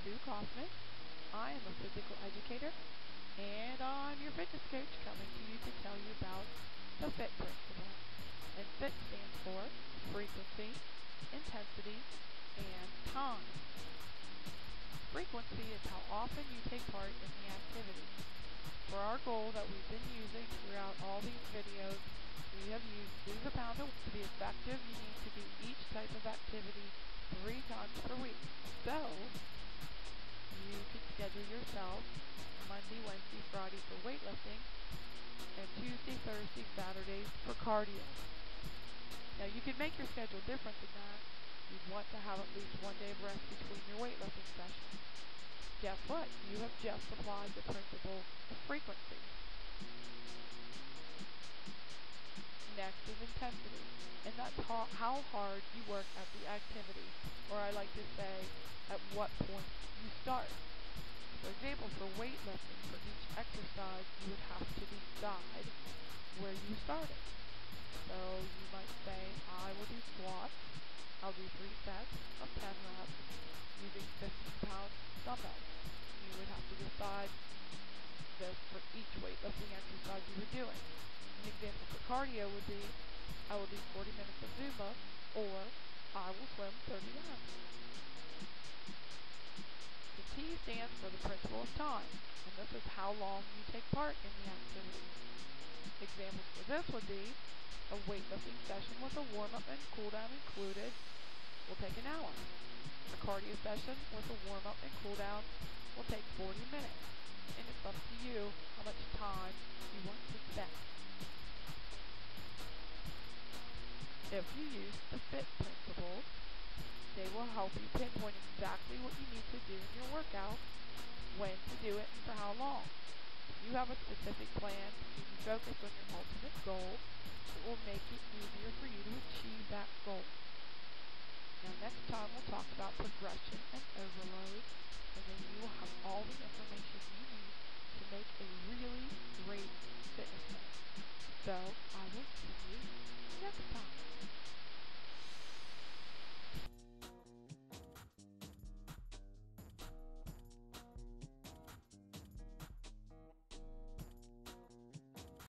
Sue Kaufman. I am a physical educator, and I'm your fitness coach coming to you to tell you about the FIT principle. And FIT stands for frequency, intensity, and time. Frequency is how often you take part in the activity. For our goal that we've been using throughout all these videos, we have used lose a pound of weight. To be effective, you need to do each type of activity 3 times per week. So, you could schedule yourself Monday, Wednesday, Friday for weightlifting, and Tuesday, Thursday, Saturdays for cardio. Now, you could make your schedule different than that. You'd want to have at least 1 day of rest between your weightlifting sessions. Guess what? You have just applied the principle of frequency. Next is intensity, and that's how hard you work at the activity, or I like to say, at what point you start. For example, for weightlifting, for each exercise, you would have to decide where you started. So you might say, I will do squats. I'll do 3 sets of 10 reps using 15-pound dumbbells. You would have to decide this for each weightlifting exercise you were doing. An example for cardio would be, I will do 40 minutes of Zumba, or I will swim 30 laps. The T stands for the principle of time, and this is how long you take part in the activity. Examples for this would be, a weightlifting session with a warm-up and cool-down included will take an hour. A cardio session with a warm-up and cool-down will take 40 minutes, and it's up to you how much time you want to spend. If you use the FIT principles, they will help you pinpoint exactly what you need to do in your workout, when to do it, and for how long. If you have a specific plan to keep you focused on your ultimate goal, it will make it easier for you to achieve that goal. Now next time we'll talk about progression and overload, and then you will have